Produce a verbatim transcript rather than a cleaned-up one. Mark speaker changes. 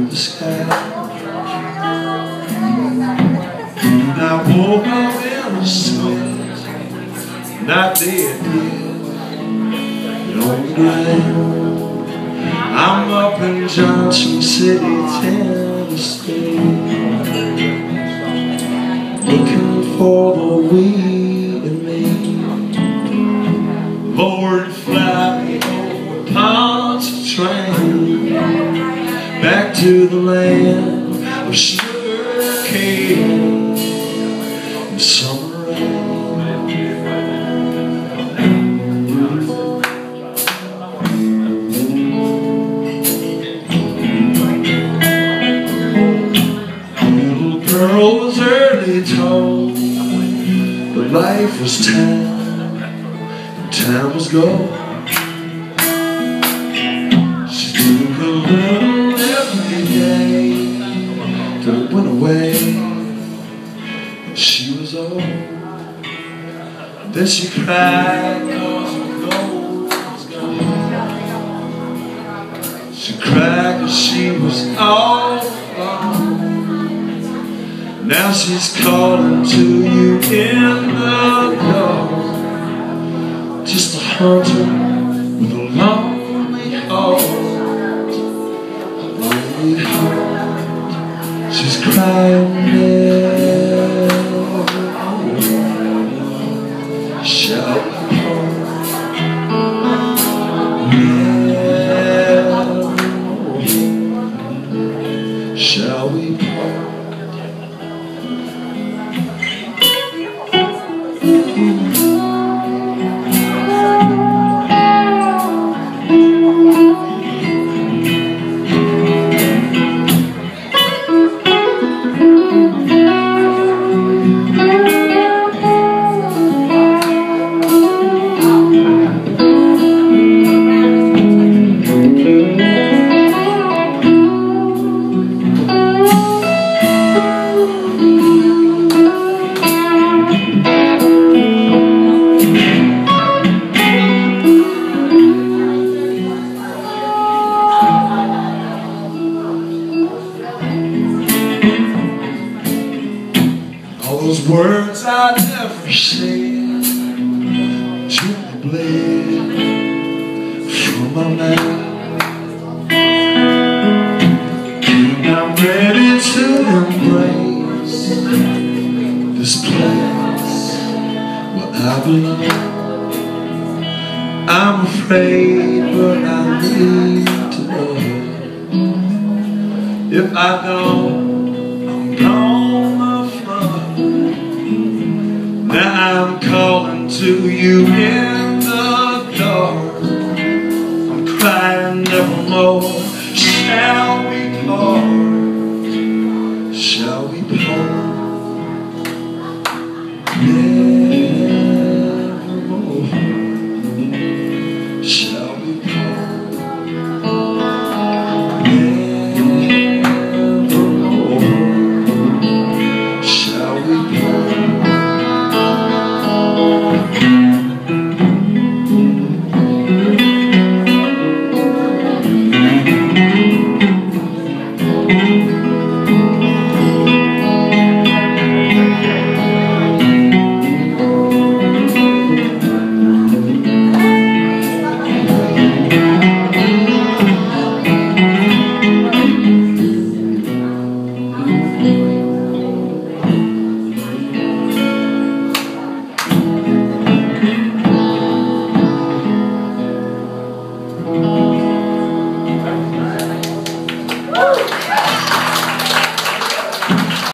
Speaker 1: the sky. And I woke up in a sweat, not dead yet, no night. I'm up in Johnson City, Tennessee, looking for the we in me. Lord, fly me over ponds of train, back to the land of sugar cane and summer rain. Little girl was early told that life was time, time was gold. She took a little every day till it went away, and she was old. Then she cried cause her gold was gone. She cried cause she was all alone. Now she's calling to you in the dark, just a hunter with a lonely heart, a lonely heart. She's crying there, shall we part? Yeah, shall we part? Those words I never said gently bled from my mouth, and I'm ready to embrace this place where I belong. I'm afraid, but I need to know. If I don't, I'm gonna flood. Now I'm calling to you in the dark. I'm crying nevermore, shall